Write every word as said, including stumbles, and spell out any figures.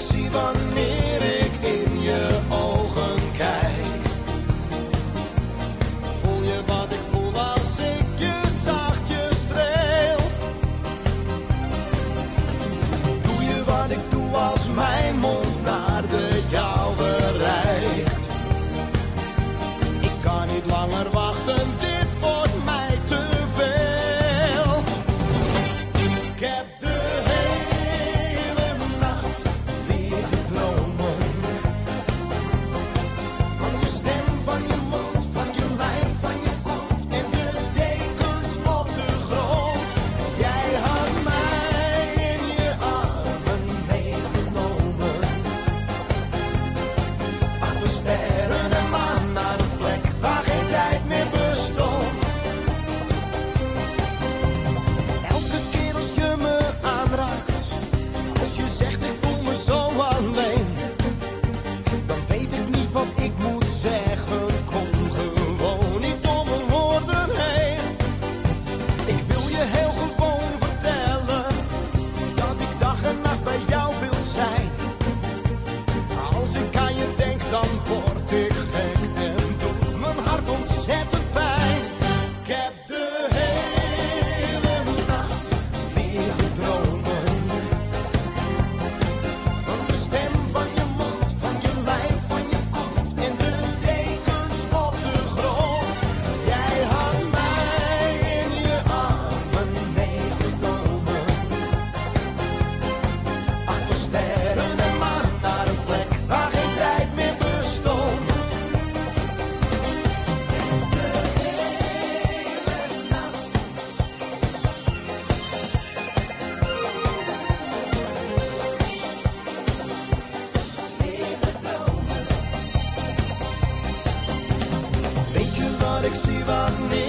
zie wanneer ik in je ogen kijk. Voel je wat ik voel als ik je zachtjes streel? Doe je wat ik doe als mijn mond naar de jouwe reikt? Ik kan niet langer wachten, dit wordt mij te veel. Ik heb de hele nacht liggen dromen van je stem, van je mond, van je lijf, van je kont en de dekens op de grond. Jij had mij in je armen meegenomen, achter sterren en maan naar een plek waar geen tijd meer bestond. Elke keer als je me aanraakt, als je zegt ik voel me zo alleen, dan weet ik niet wat ik moet zeggen. Kom gewoon niet om mijn woorden heen. Ik wil je heel gewoon vertellen dat ik dag en nacht bij jou wil zijn. Als ik aan je denk, dan word ik gek en doet mijn hart ontzettend pijn. Ik heb de hele nacht liggen dromen van de stem, van je mond, van je lijf, van je kont en de dekens op de grond. Jij had mij in je armen meegenomen, achter sterren en maan naar een plek waar geen tijd meer bestond. Weet je wat ik zie wanneer